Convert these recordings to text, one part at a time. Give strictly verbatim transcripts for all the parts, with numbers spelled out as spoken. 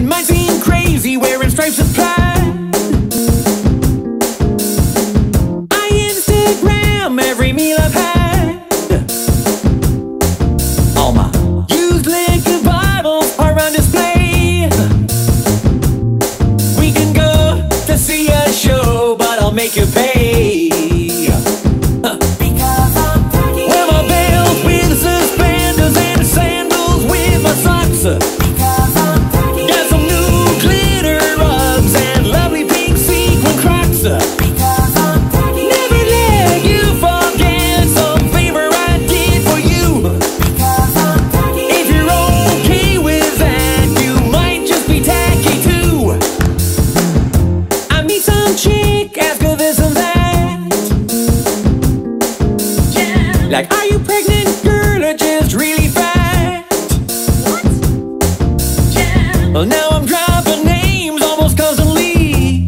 It might seem crazy wearing stripes of pride. I Instagram every meal I've had. All my used liquor bottles are on display. We can go to see a show, but I'll make you pay. Because I'm tacky. Wear my belt with suspenders and sandals with my socks. Because I'm tacky. Got some new glitter rugs and lovely pink sequin Crocs. Because I'm tacky. Never let you forget some favor I did for you. Because I'm tacky. If you're okay with that, you might just be tacky too. I meet some chick, ask her this and that. Yeah. Like, are you pregnant, girl, or just really fat? What? Yeah. Well, now I'm dropping names almost constantly.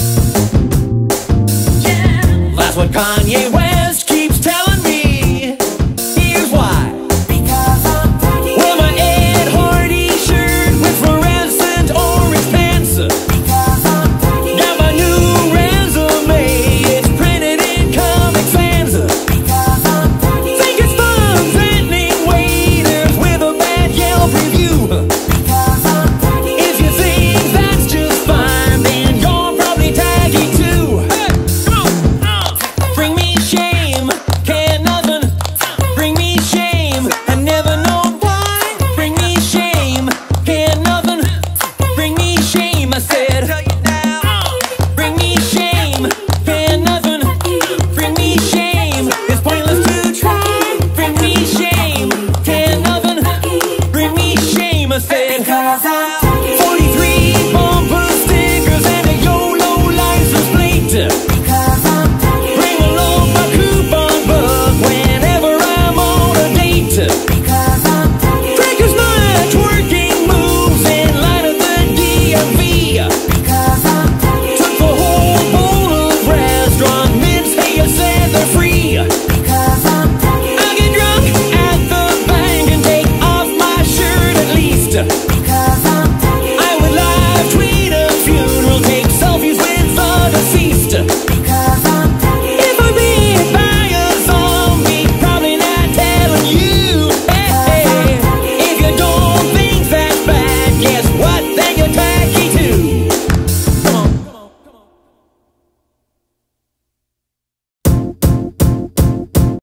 Yeah. That's what Kanye West keeps telling me. Here's why. Because I'm tacky. Wear my Ed Hardy shirt with fluorescent orange pants. Because I'm tacky. Got my new resume, it's printed in Comic Sans. Because I'm tacky. Think it's fun threatening waiters with a bad Yelp review. Because I'm tacky. If you think that's just fine, then you're probably tacky too. Hey, come on. Uh, bring me shame, can't nothing. Bring me shame, I never know why. Bring me shame, can't nothing. Bring me shame, I said. Bring me shame, can't nothing. Bring me shame, it's pointless to try. Bring me shame, can't nothing. Bring me shame, I said. Because I